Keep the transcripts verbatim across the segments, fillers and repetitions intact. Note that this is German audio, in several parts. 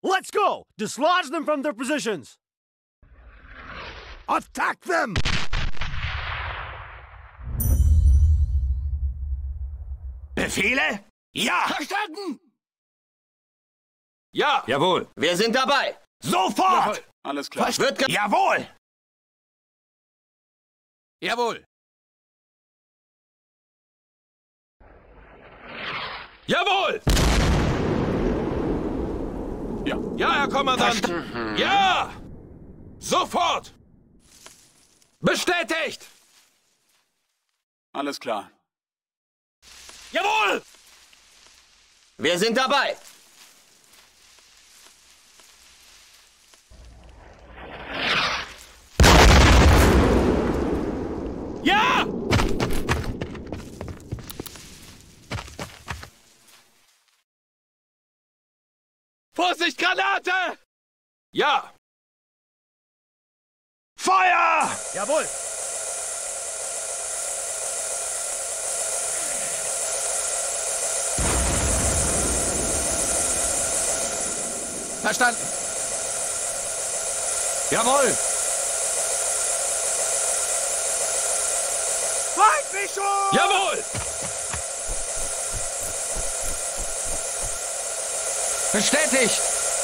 Let's go! Dislodge them from their positions! Attack them! Befehle? Ja! Verstanden! Ja! Jawohl. Wir sind dabei. Sofort! Jawohl. Alles klar. Was wird ge... Jawohl! Jawohl. Jawohl! Ja. Ja, Herr Kommandant. Ja! Sofort! Bestätigt! Alles klar. Jawohl! Wir sind dabei. Ja! Vorsicht, Granate! Ja! Feuer! Jawohl! Verstanden. Jawohl! Feindbischof! Jawohl! Bestätigt!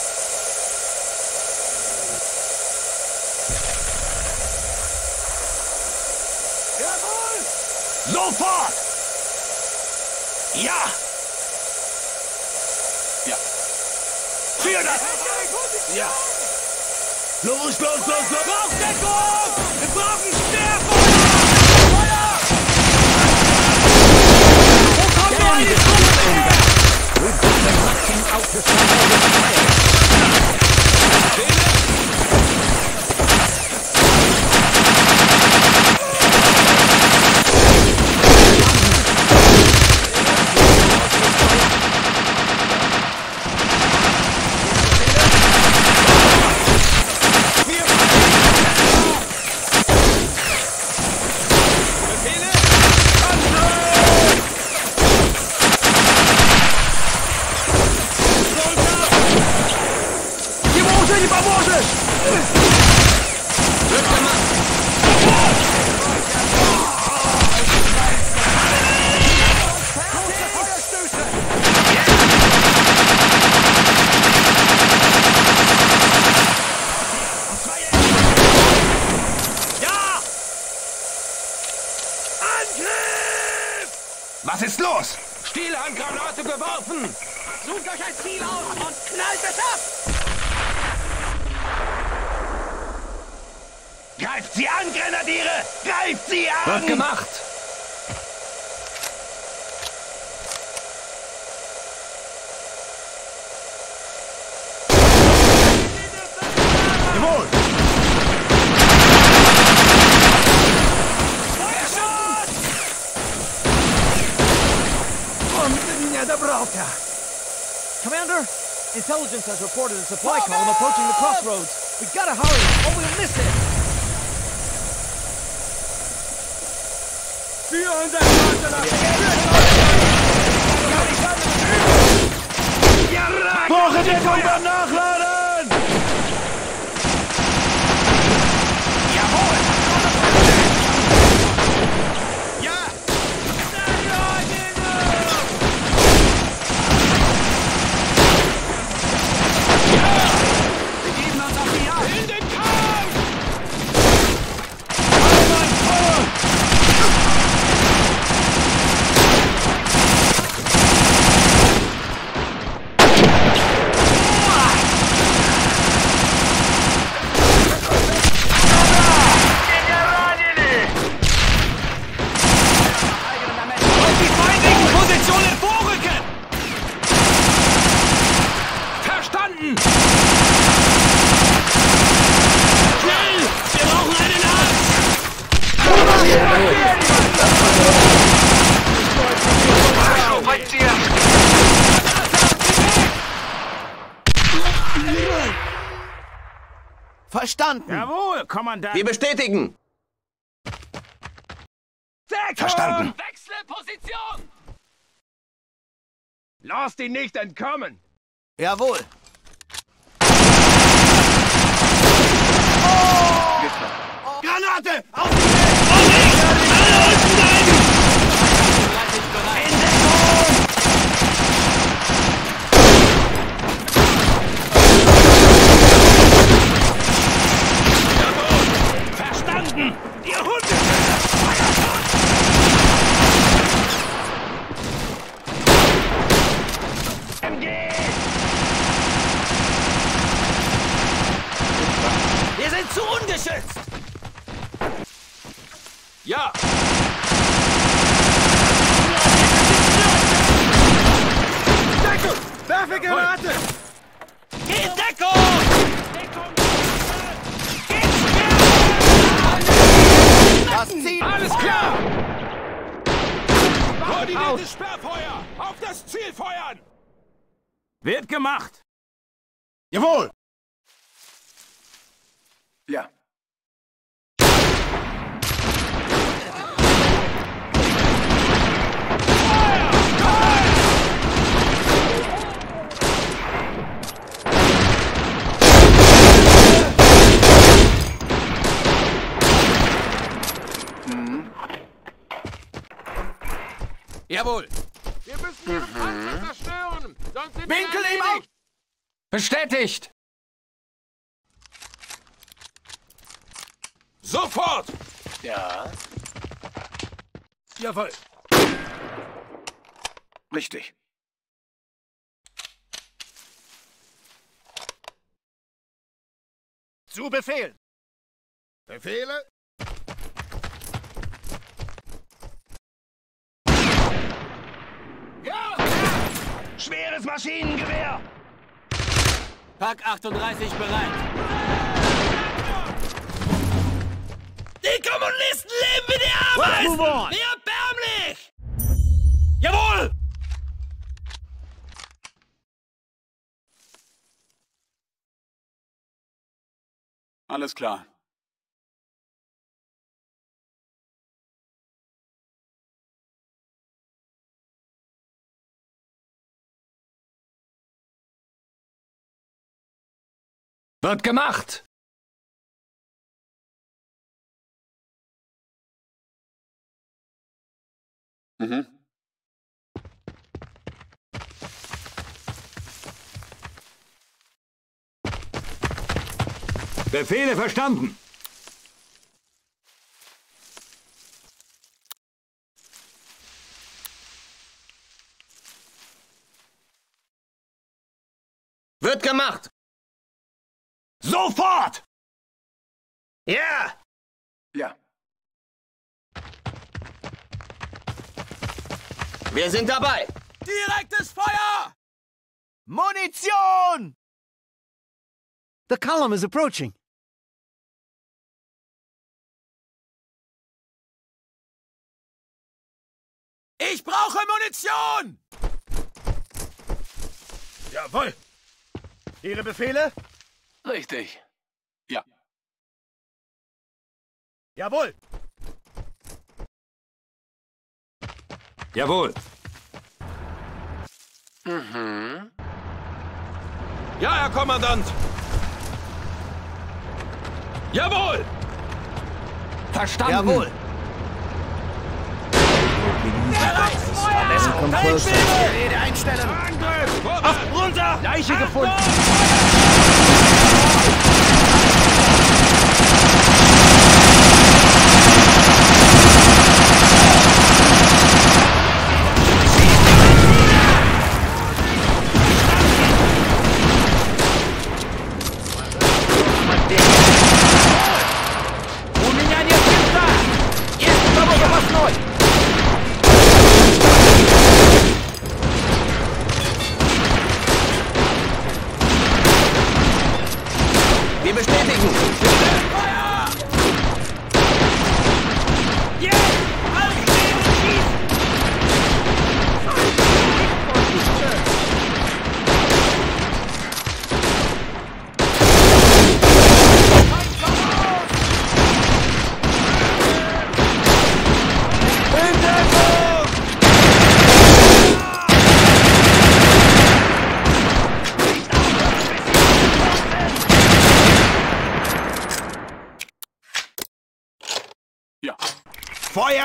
Jawohl! Sofort! Ja! Ja. Für das! Ja. Los, los, los, los! Aufdeckung! Wir brauchen Stärke! Wo kommen wir an die Truppe? Was ist los? Stielhandgranate geworfen! Sucht euch ein Ziel aus und knallt es ab! Greift sie an, Grenadiere! Greift sie an! Wird gemacht! Jawohl! Commander, intelligence has reported a supply column approaching the crossroads. We gotta hurry, or we'll miss it! Brauche Deckung beim Nachladen! Jawohl! Ja! Wir geben uns auf die Jagd! In den Kampf! Und die feindlichen Positionen vorrücken! Verstanden! Schnell! Wir brauchen einen Arzt! Verstanden! Jawohl, Kommandant! Wir bestätigen. Verstanden. Wechsle Position! Lasst ihn nicht entkommen! Jawohl! Granate! Auf Und ich! Alle unten bleiben! Verstanden! Ihr Hunde! M G! Wir sind zu ungeschützt! Ja! Deckung! Werfe Granate! Geh in Deckung! Das Ziel! Alles klar! Koordiniertes Sperrfeuer! Auf das Ziel feuern! Wird gemacht! Jawohl! Ja. Jawohl! Wir müssen ihre Panzer zerstören! Sonst sind Winkel wir ihm auf! erledigt. Bestätigt! Sofort! Ja. Jawohl! Richtig. Zu Befehl! Befehle? Ja! Schweres Maschinengewehr! Pack achtunddreißig bereit. Die Kommunisten leben wie die Ameisen! move on. Wie erbärmlich! Jawohl! Alles klar. Wird gemacht! Mhm. Befehle verstanden! Wird gemacht! Sofort! Ja! Ja. Wir sind dabei! Direktes Feuer! Munition! The column is approaching. Ich brauche Munition! Jawohl! Ihre Befehle? Richtig. Ja. Jawohl! Jawohl! Ja, Herr Kommandant! Jawohl! Verstanden! Jawohl! Come closer. Rede einstellen! Angriff! Vorwärts! Runter! Leiche gefunden! У меня нет винта! Есть у кого запасной!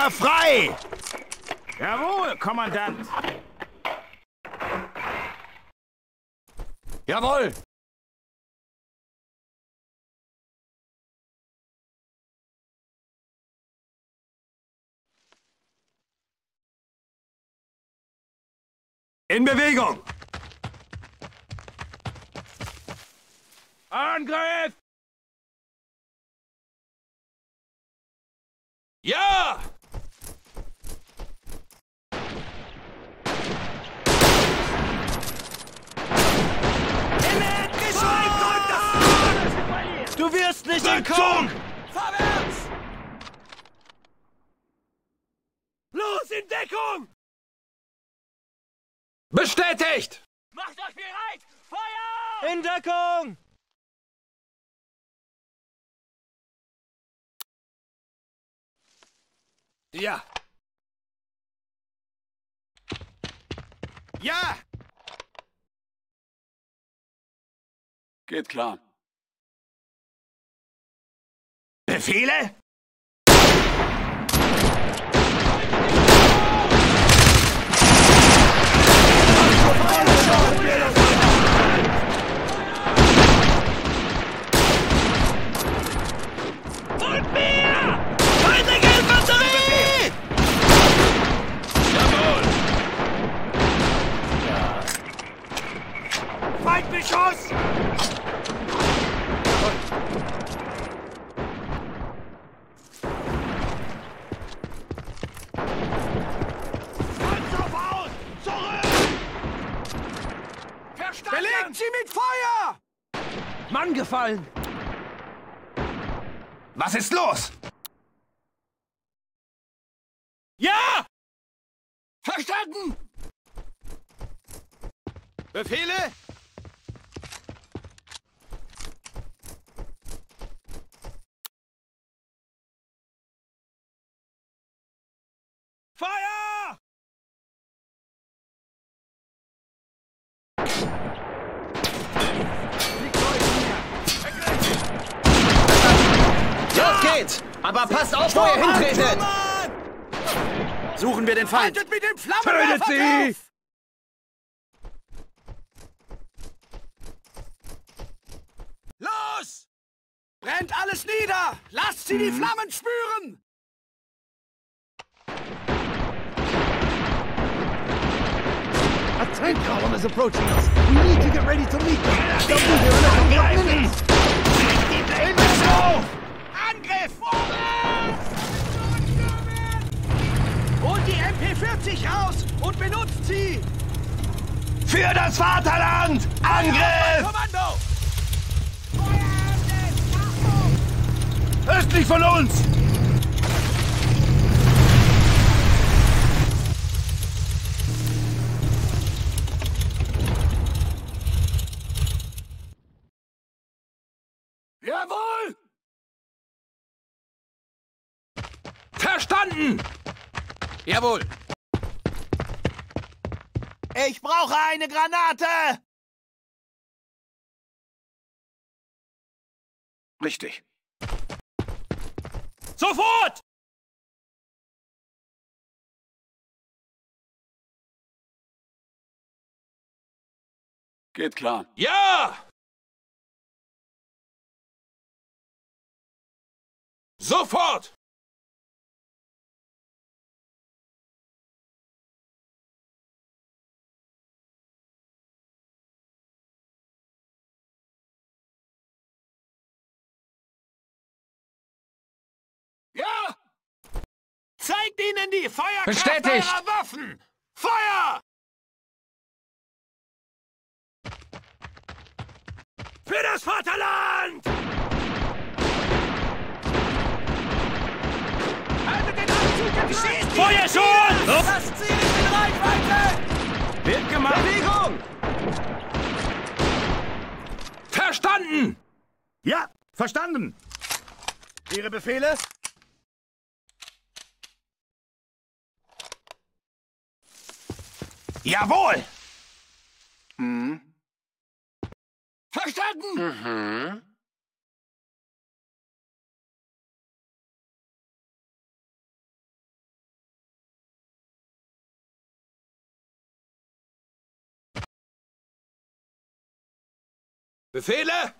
Feuer frei! Jawohl, Kommandant. Jawohl! In Bewegung! Angriff! Ja! Du wirst nicht entkommen! Vorwärts! Los, in Deckung! Bestätigt! Macht euch bereit! Feuer! In Deckung! Ja! Ja! Geht klar. Befehle? Und mehr! Feindliche Infanterie! Jawohl! Feindbeschuss! Panzer aus! Zurück! Verstanden! Belegt sie mit Feuer! Mann gefallen! Was ist los? Ja! Verstanden! Befehle? Feuer! Los geht's! Aber passt auf, wo ihr hintretet! Suchen wir den Feind! Haltet mit dem Tötet sie! Los! Brennt alles nieder! Lasst sie die Flammen spüren! A tank column is approaching us. We need to get ready to meet them. They'll be here in a couple of minutes. Angriff! Holt die M P vierzig raus und benutzt sie! Für das Vaterland! Angriff! Kommando! Östlich von uns! Jawohl! Verstanden! Jawohl! Ich brauche eine Granate! Richtig. Sofort! Geht klar. Ja! Sofort! Ja! Zeigt ihnen die Feuerkraft Bestätigt. eurer Waffen! Feuer! Für das Vaterland! Haltet den Abzug! Schießt die Feuerschutz! Das Ziel ist in Reichweite! Wird gemacht! Bewegung! Verstanden! Ja, verstanden! Ihre Befehle? Jawohl! Verstanden! Mhm. Befehle?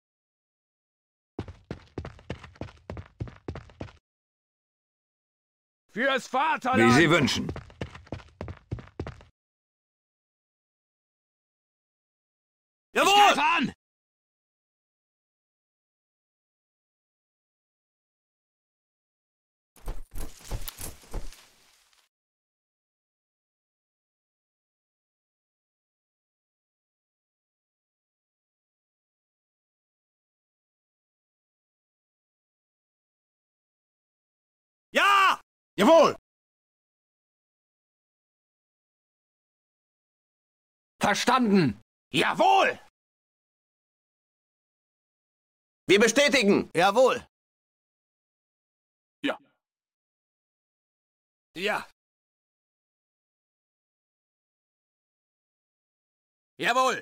Fürs Vaterland! Wie Sie wünschen. Jawohl! Ich an! Ja! Jawohl! Verstanden! Jawohl! Wir bestätigen! Jawohl. Ja. Ja. Jawohl!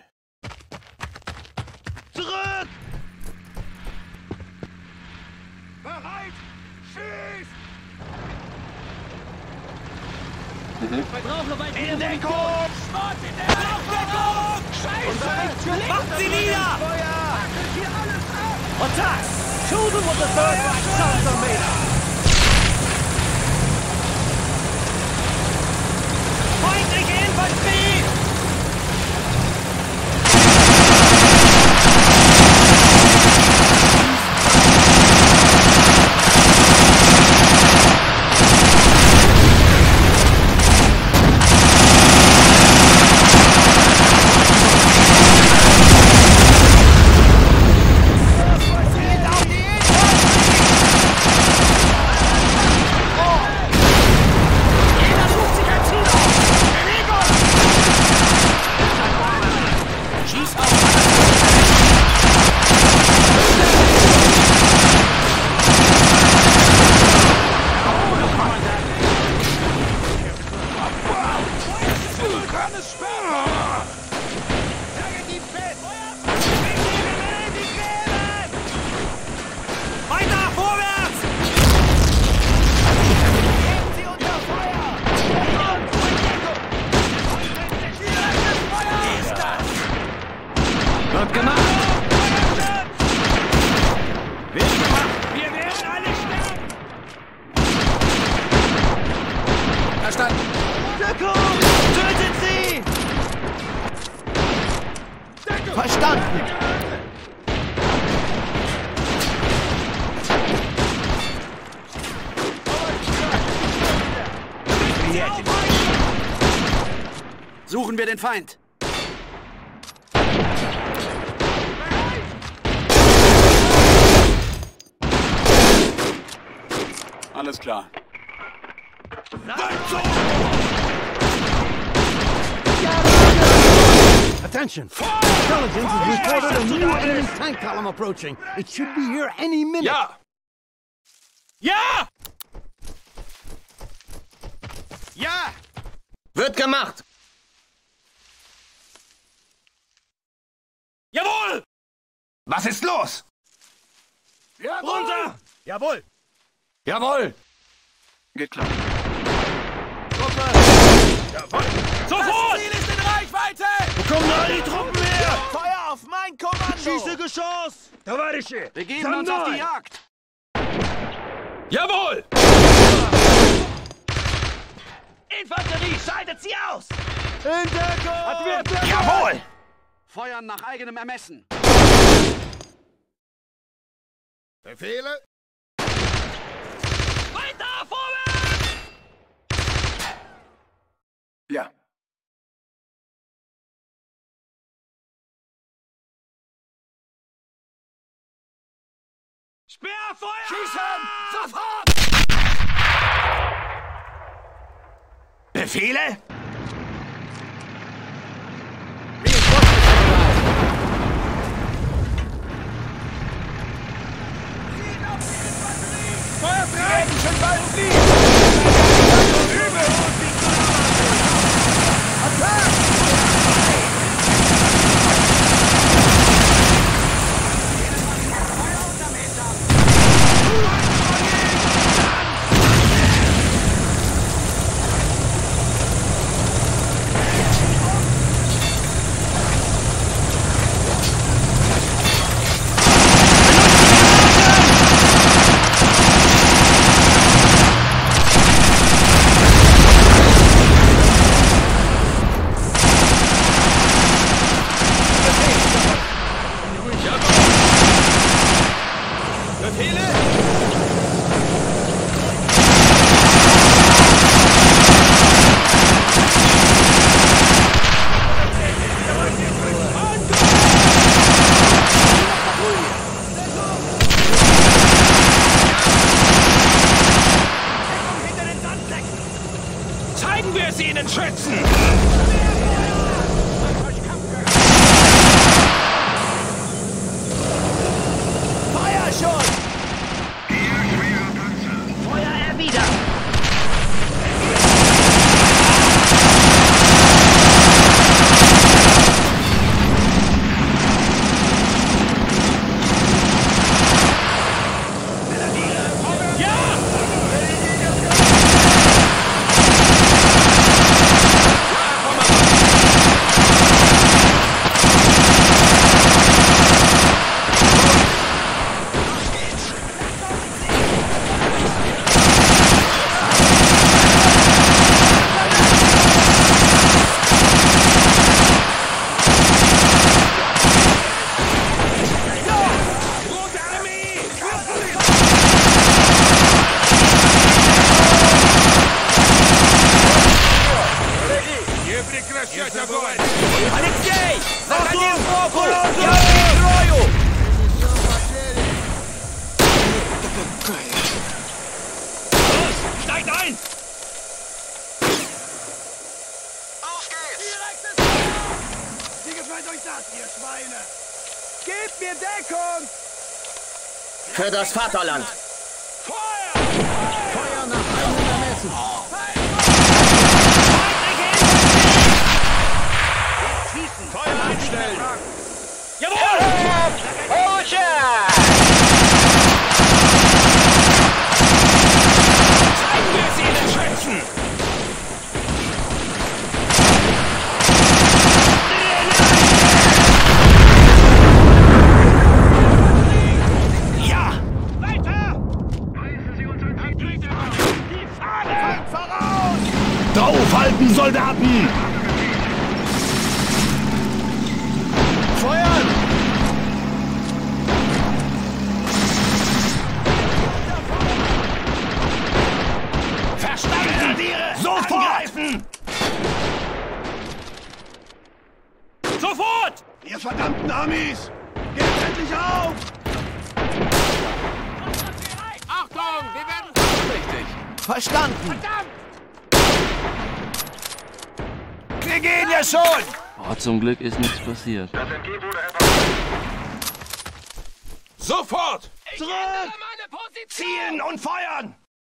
Zurück! Bereit! Schieß! Wir brauchen noch ein In Deckung! Schwarz in der Deckung! Scheiße! Macht sie nieder! Attack! Show them what the Third Reich sons are made of! Feindliche Infanterie! Weiter vorwärts! Wird gemacht! Wird gemacht! Wir werden alle sterben! Verstanden! Deckung! Tötet sie! Verstanden! Suchen wir den Feind! Alles klar. Attention! Intelligence has reported a new enemy tank column approaching. It should be here any minute. Ja! Ja! Ja! Wird gemacht! Jawohl! Was ist los? Runter! Jawohl! Jawohl! Geht klar. Sofort! Ziel ist in Reichweite! Wo kommen all die Truppen her? Feuer auf mein Kommando! Schieße Geschoss! Товарищи! Wir geben uns auf die Jagd! Jawohl! Infanterie, schaltet sie aus! In Deckung! Jawohl! Feuern nach eigenem Ermessen. Befehle? Weiter vorwärts! Ja. Sperrfeuer! Schießen! Sofort! Befehle? Feuer frei! Schon bald fliegen! Zeigen wir es ihnen, Schützen! Feuerschuss! Feuer erwidert! Алексей! Заходи сбоку! Я прикрою! Los, steigt ein! Auf geht's! Wie gefällt euch das, ihr Schweine? Gebt mir Deckung! Für das Vaterland! Feuer! Feuer nach eigenen Ermessen. Feuer einstellen! Jawohl! Zeigen wir es ihnen, Schützen! Ja! Weiter! Die Fahne! Voraus! Draufhalten, Soldaten! Feuern! Verstanden! Grenadiere! Sofort! Angreifen! Sofort! Ihr verdammten Amis! Gebt endlich auf! Achtung, wir werden richtig. Verstanden. Wir gehen ja schon! Oh, zum Glück ist nichts passiert. Sofort! Zurück! Ziehen und feuern!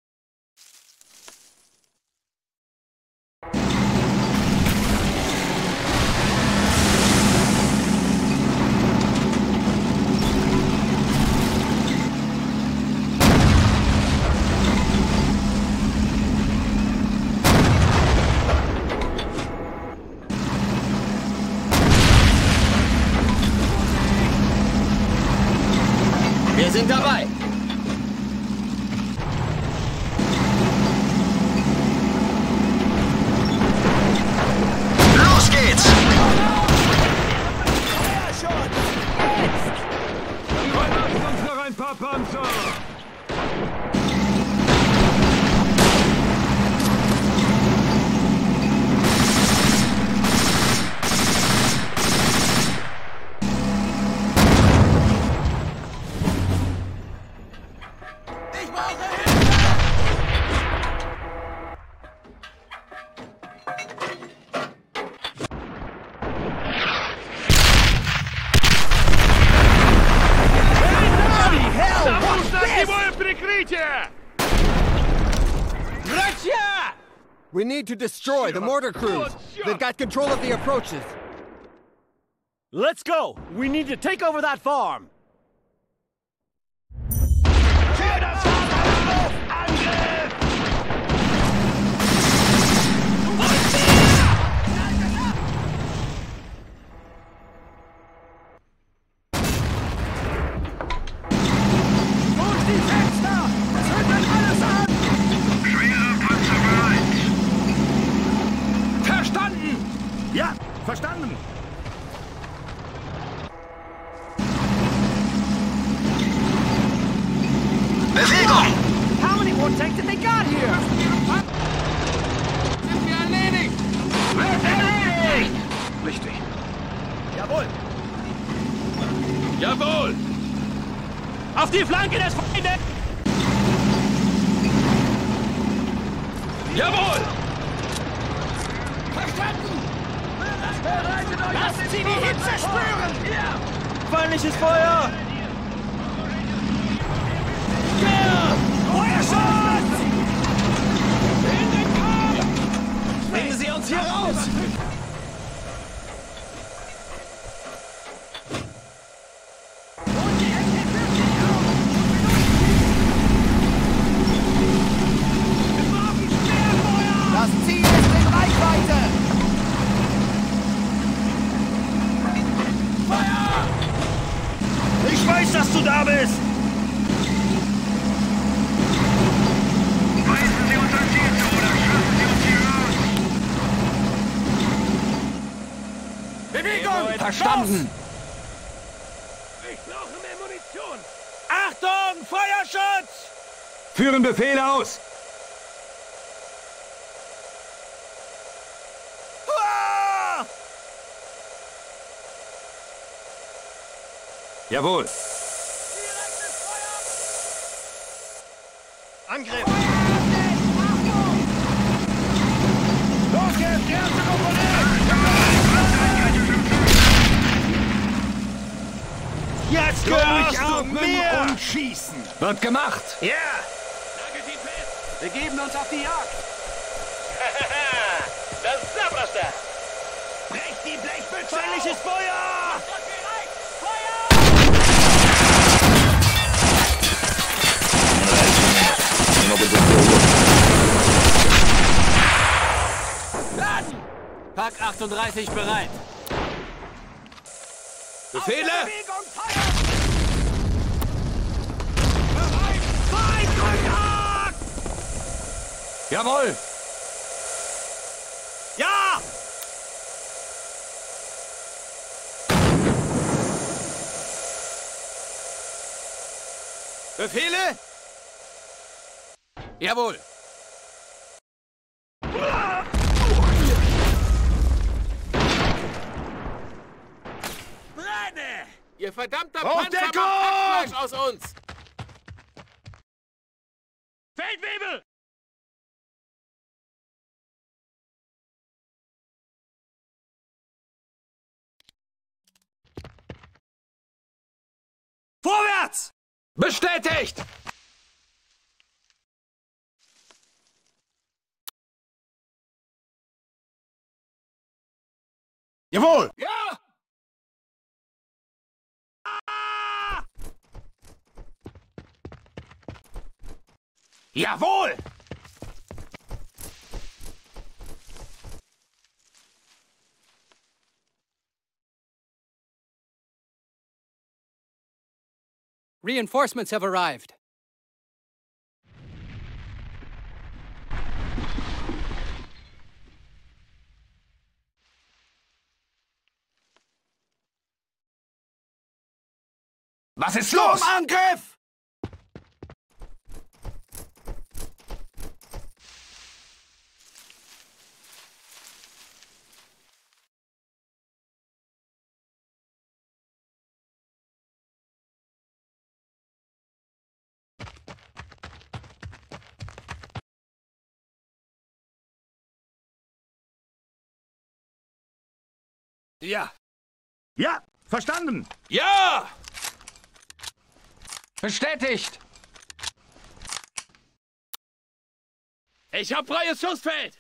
Wir sind dabei! Los geht's! Uns noch ein paar Panzer! We need to destroy the mortar crews. They've got control of the approaches. Let's go! We need to take over that farm! Für das Vaterland! Angriff! Durch die Fenster! Zündet alles an! Schwere Panzer bereit! Verstanden! Ja, verstanden! Bewegung! How many more tanks have they got here? Sind wir erledigt? Wird erledigt! Richtig. Jawohl! Jawohl! Auf die Flanke des Feindes! Jawohl! Lasst sie die Hitze spüren! Feindliches Feuer! Feuerschutz! In den Kampf! Bringen Sie uns hier raus! Das Ziel ist in Reichweite! Feuer! Ich weiß, dass du da bist! Weisen Sie unser Ziel zu oder schaffen Sie uns hier raus! Bewegung! Verstanden! Ich brauche mehr Munition! Achtung! Feuerschutz! Führen Befehle aus! Hurra! Jawohl! Angriff! Los jetzt, erste Komponente! Jetzt durchatmen und schießen! Wird gemacht! Ja! Nagelt ihn fest! Wir geben uns auf die Jagd! Das Zabrasta! Brecht die Blechbüchse! Feindliches Feuer! Laden! Pack achtunddreißig bereit. Befehle! Bewegung, Feuer! Bereit! Feindkontakt! Jawohl! Ja! Befehle? Jawohl! Brenne! Ihr verdammter Auf Panzer Deckung! macht Hackfleisch aus uns! Feldwebel! Vorwärts! Bestätigt! Jawohl! Ja! Jawohl! Reinforcements have arrived. Was ist los? Angriff! Ja! Ja, verstanden! Ja! Bestätigt! Ich hab freies Schussfeld!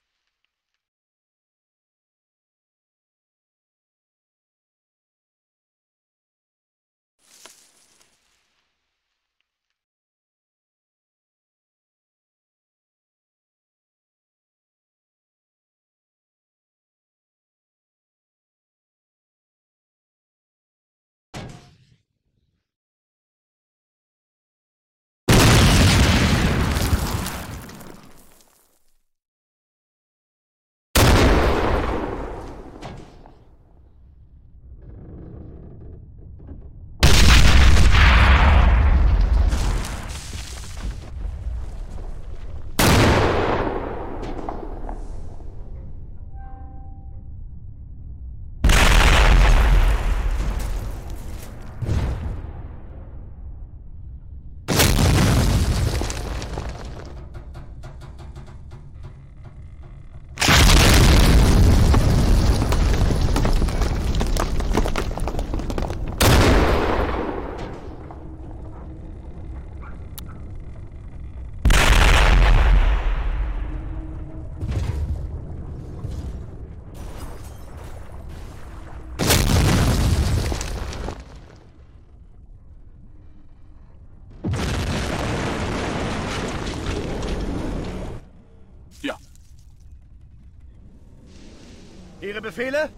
Ihre Befehle?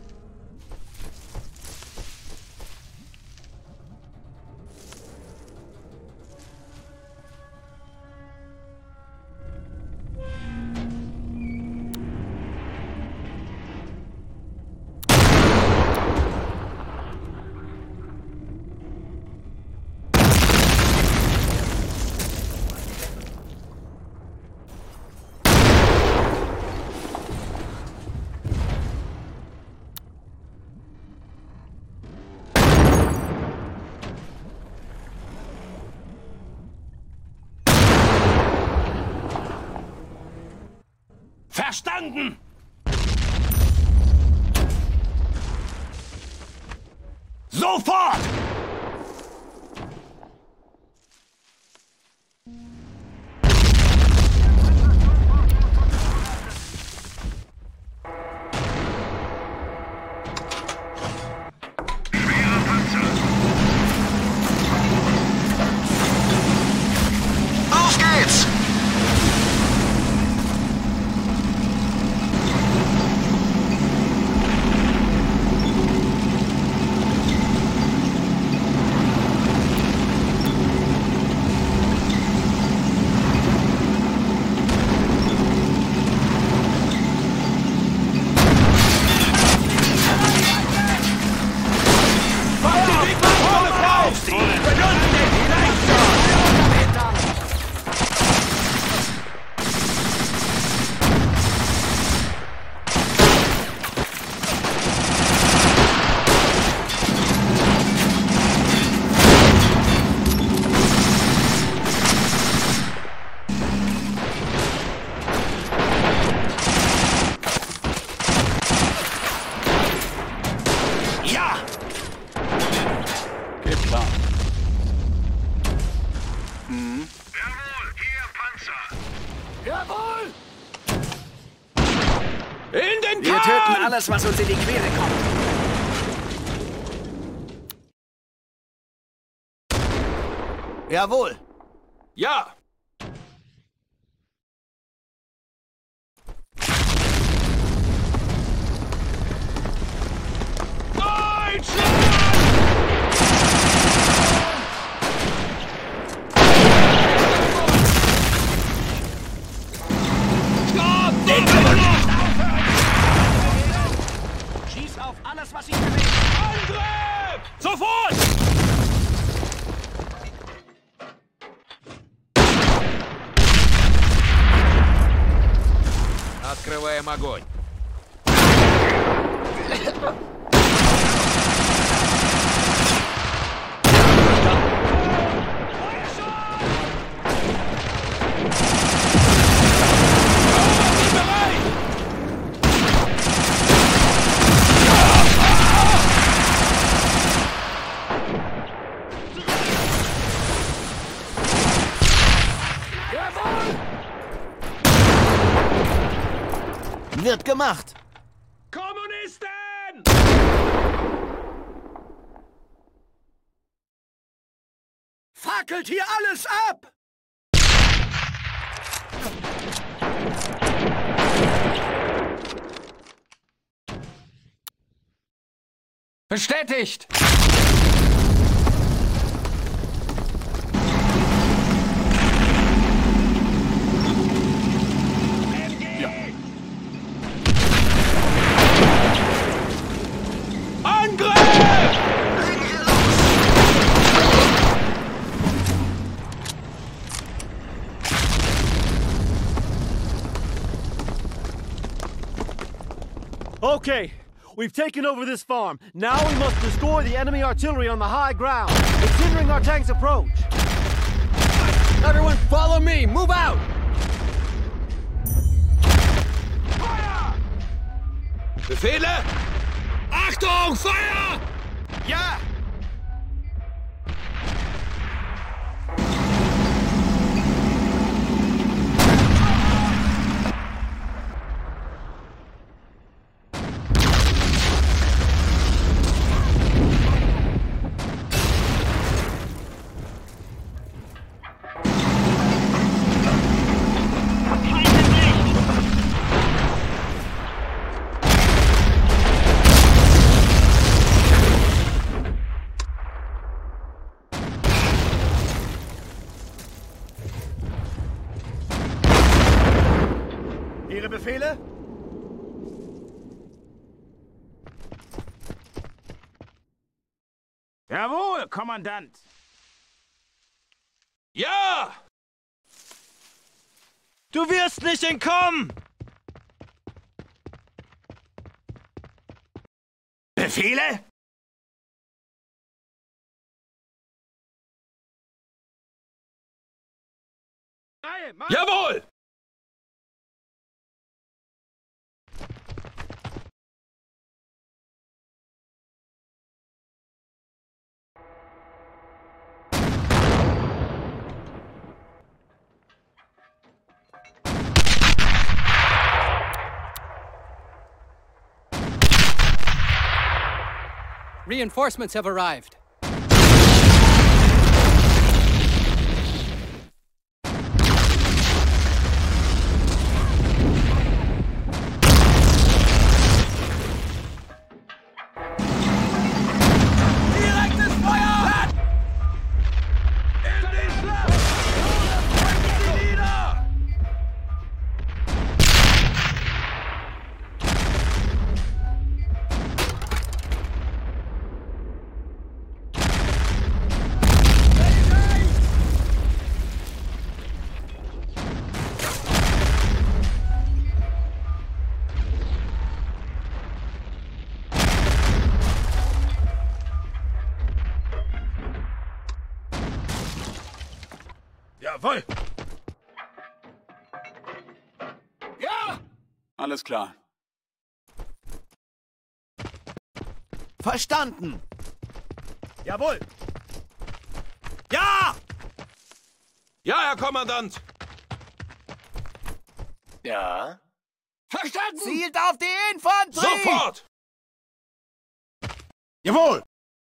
Verstanden! Sofort! Auf geht's! In den Wir Kahn! töten alles, was uns in die Quere kommt. Jawohl. Ja! Schieß auf alles, was sich bewegt! Angriff! Sofort! Открываем огонь. Wird gemacht. Kommunisten! Fackelt hier alles ab! Bestätigt! Okay, we've taken over this farm. Now we must destroy the enemy artillery on the high ground. It's hindering our tank's approach. Everyone follow me! Move out! Feuer! Befehle! Achtung, Feuer! Ja! Befehle? Jawohl, Kommandant. Ja! Du wirst nicht entkommen! Befehle? Jawohl! Reinforcements have arrived. Direktes Feuer! In die Schlacht! Bringen sie nieder! Jawohl. Ja! Alles klar. Verstanden. Jawohl! Ja! Ja, Herr Kommandant! Ja. Verstanden! Zielt auf die Infanterie! Sofort! Jawohl.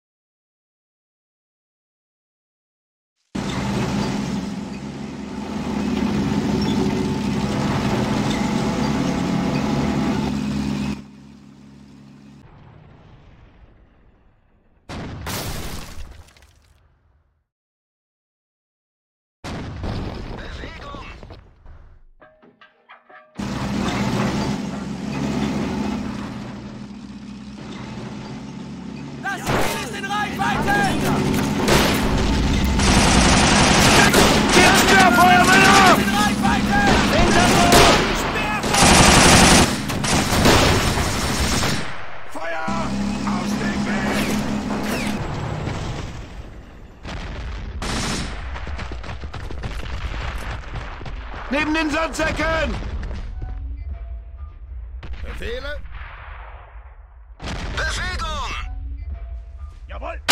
Das Ziel ist in Reichweite! Jetzt mehr Feuermänner! In Reichweite! Feuer! Aus dem Weg! Neben den Sandsäcken! Befehle? Bewegung! Jawohl!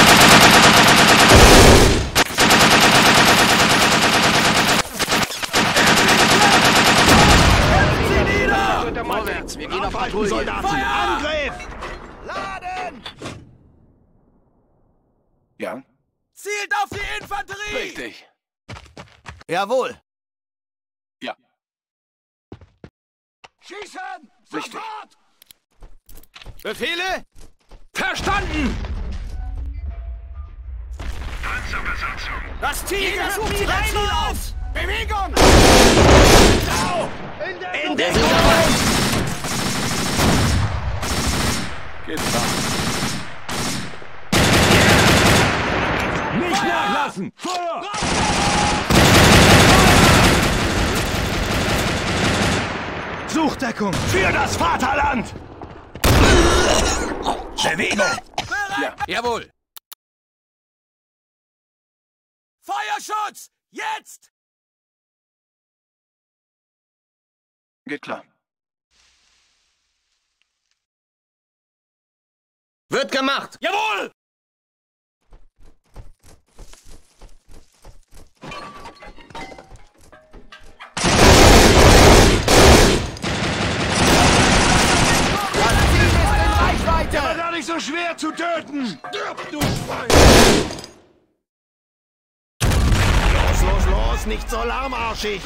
Vorwärts, wir gehen auf Aufhalten, Patrouille. Soldaten! Feuer! Angriff! Laden! Ja. Zielt auf die Infanterie! Richtig. Jawohl. Ja. Schießen! Richtig. Sofort! Befehle? Verstanden! Das Ziel sucht die Ziel aus! Bewegung! In Deckung! Geht klar. Nicht nachlassen! Feuer! Suchdeckung für das Vaterland! Bewegung! Ja. Jawohl! Feuerschutz! Jetzt! Geht klar. Wird gemacht. Jawohl! Reichweite! War gar nicht so schwer zu töten! Stirb, du Schwein! Los, los, los! Nicht so lahmarschig!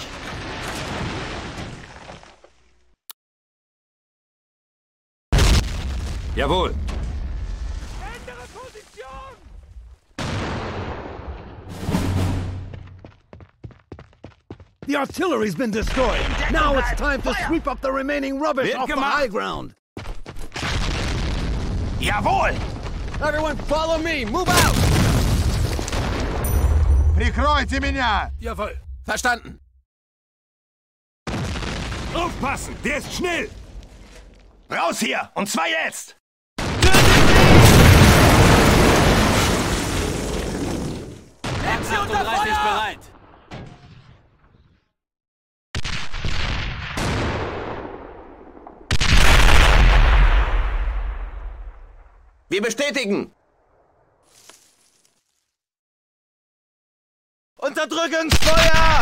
Jawohl! Ändere Position! The artillery's been destroyed. Now it's time to sweep up the remaining rubbish off the high ground. Jawohl! Everyone follow me! Move out! Прикройте меня! Jawohl. Verstanden. Aufpassen, der ist schnell! Raus hier! Und zwar jetzt! achtunddreißig bereit. Wir bestätigen! Unterdrückungsfeuer!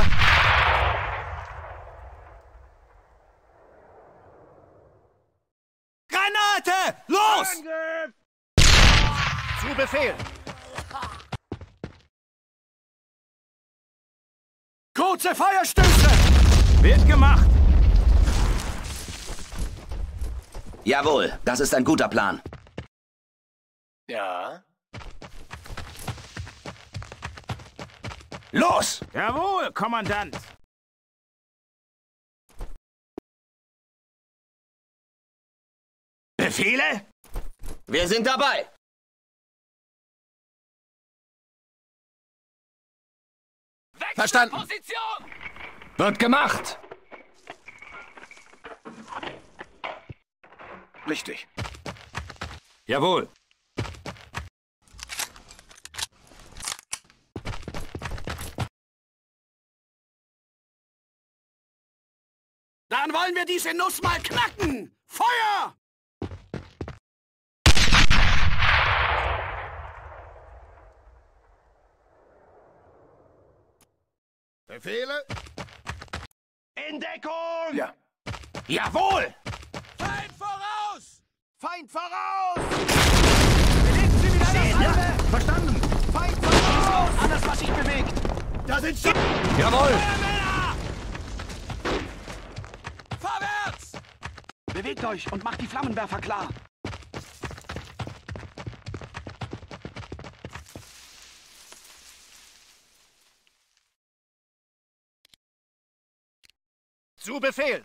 Granate! Los! Angriff! Zu Befehl! Kurze Feuerstöße! Wird gemacht! Jawohl, das ist ein guter Plan. Ja. Los! Jawohl, Kommandant! Befehle? Wir sind dabei. Verstanden. Position! Wird gemacht! Richtig. Jawohl. Dann wollen wir diese Nuss mal knacken! Feuer! Befehle? In Deckung! Ja. Jawohl! Feind voraus! Feind voraus! Bewegt sie wieder Stehen, nach ja, verstanden! Feind voraus! Alles, was sich bewegt! Da sind sie! Jawohl. Feuermänner! Vorwärts! Bewegt euch und macht die Flammenwerfer klar! Zu Befehl!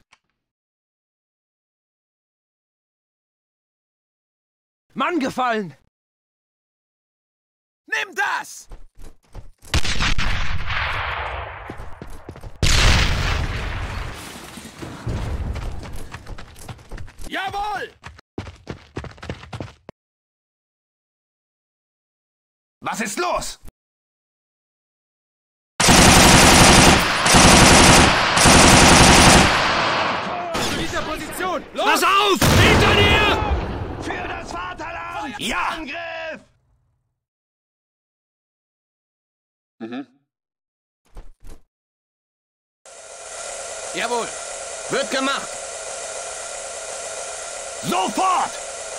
Mann gefallen! Nimm das! Jawohl! Was ist los? Dieser Position! Los! Pass auf! Hinter dir! Für das Vaterland! Ja! Angriff! Mhm. Jawohl. Wird gemacht! Sofort!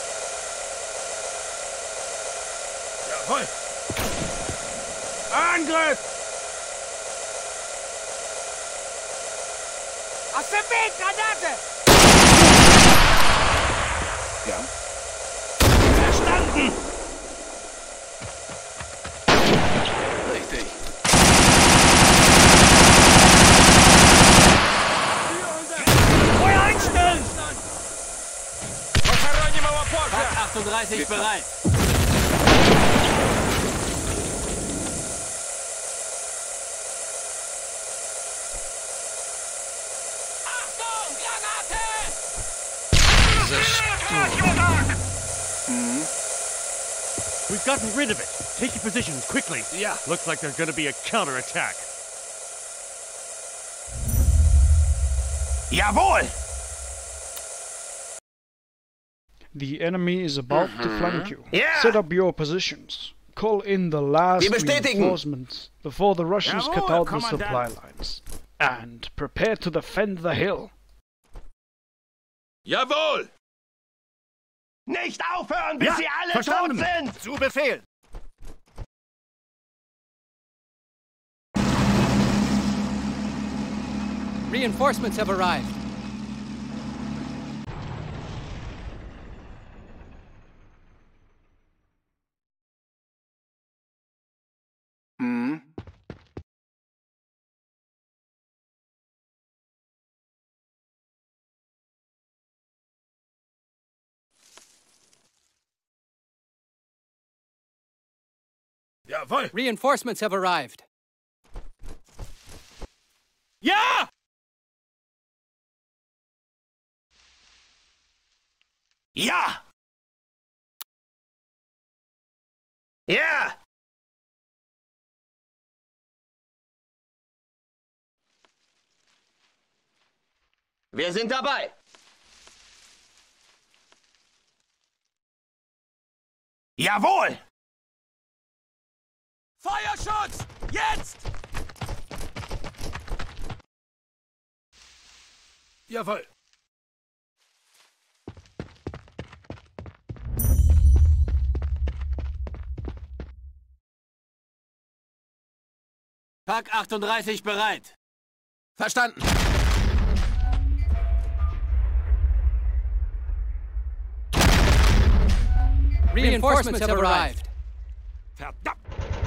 Jawohl! Angriff! Aus dem Weg, Granate! Ja. Verstanden! Richtig. Feuer einstellen! Fahrt achtunddreißig bereit. Achtung, Granate! We've gotten rid of it. Take your positions quickly. Yeah. Looks like there's gonna be a counterattack. Jawohl! The enemy is about to flank you. Yeah. Set up your positions. Call in the last Wir bestätigen. reinforcements before the Russians cut Jawohl, out the Kommandant. supply lines. And prepare to defend the hill. Jawohl. Nicht aufhören, bis Ja, sie alle verstanden. tot sind! Zu Befehl! Reinforcements have arrived. Mhm. Jawohl. Reinforcements have arrived. Ja! Ja! Ja! Wir sind dabei. Jawohl! Feuerschutz! Jetzt! Jawohl. Pak achtunddreißig bereit. Verstanden. Reinforcements have arrived. Verdammt!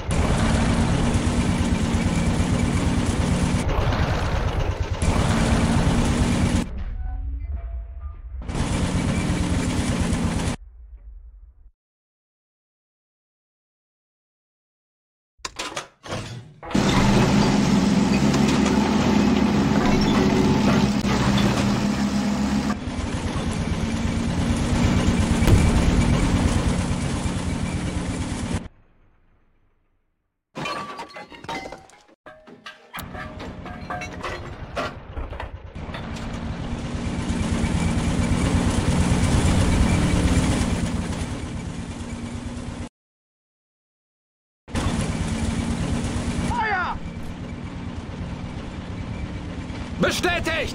Bestätigt!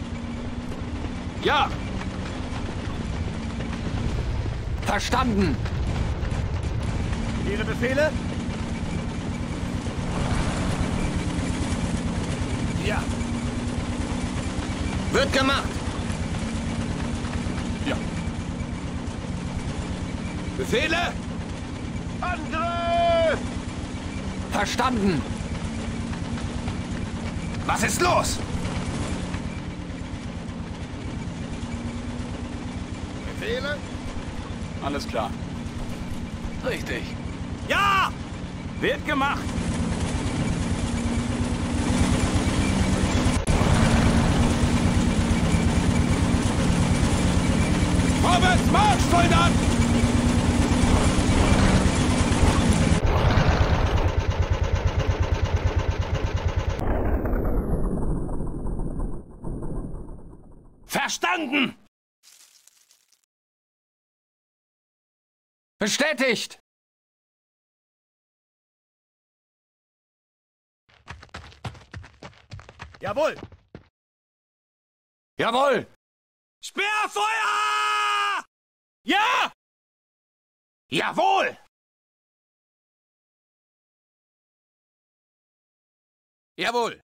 Ja! Verstanden! Ihre Befehle? Ja. Wird gemacht. Ja. Befehle? Angriff! Verstanden! Was ist los? Befehle? Alles klar. Richtig. Ja! Wird gemacht. Vorwärts, Marsch, Soldat! Verstanden! Bestätigt! Jawohl! Jawohl! Sperrfeuer! Ja! Jawohl! Jawohl!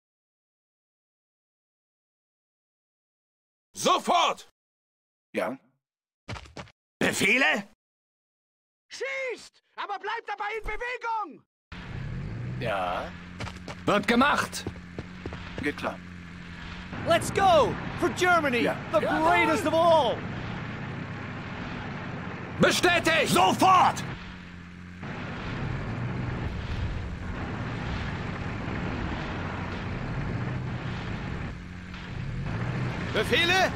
Sofort! Ja? Befehle? Schießt! Aber bleibt dabei in Bewegung! Ja? Wird gemacht! Geht klar. Let's go! For Germany! Ja. The greatest of all! Bestätigt! Sofort! Befehle?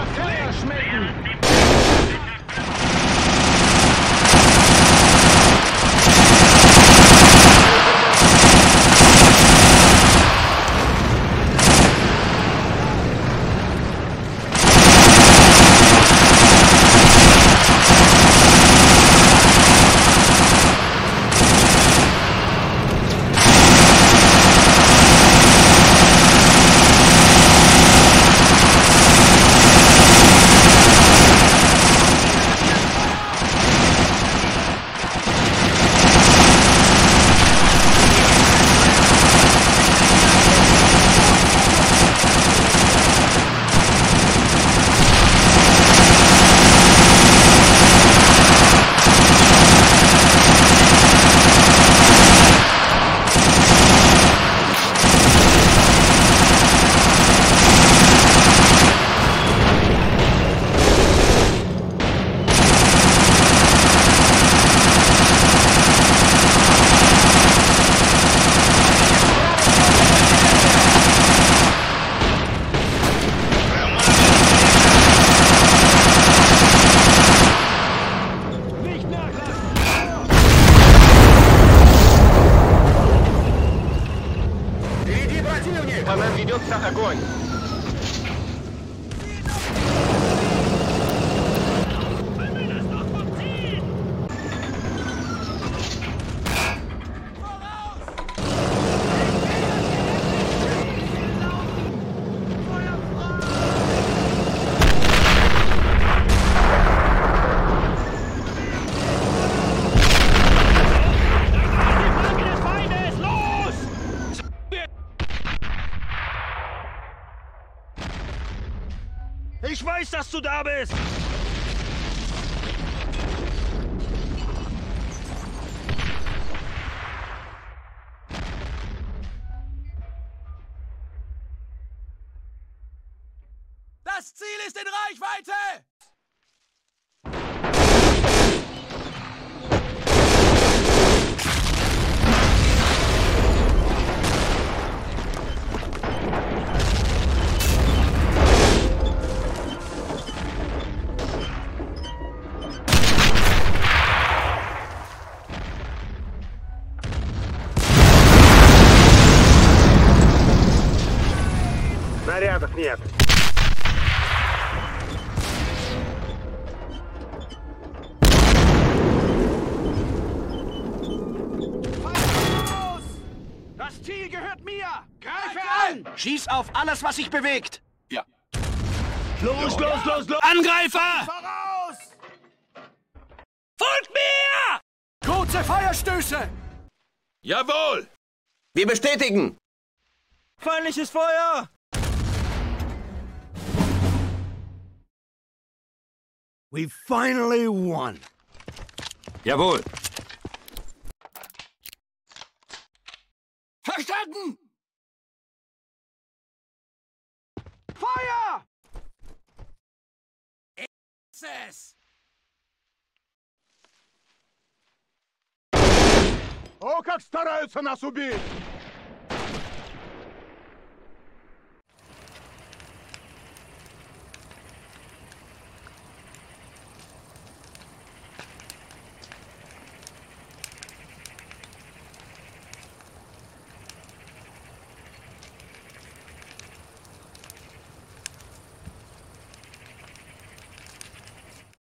Feuer schmecken! По нам ведется огонь! Ich weiß, dass du da bist! Das Ziel ist in Reichweite! Снарядов нет. Das Ziel gehört mir! Greife an! Schieß auf alles, was sich bewegt! Ja. Los, los, los, los! Angreifer! Voraus! Folgt mir! Kurze Feuerstöße! Jawohl! Wir bestätigen! Feindliches Feuer! We finally won. Jawohl. Verstanden! Feuer! Es! О, как стараются нас убить!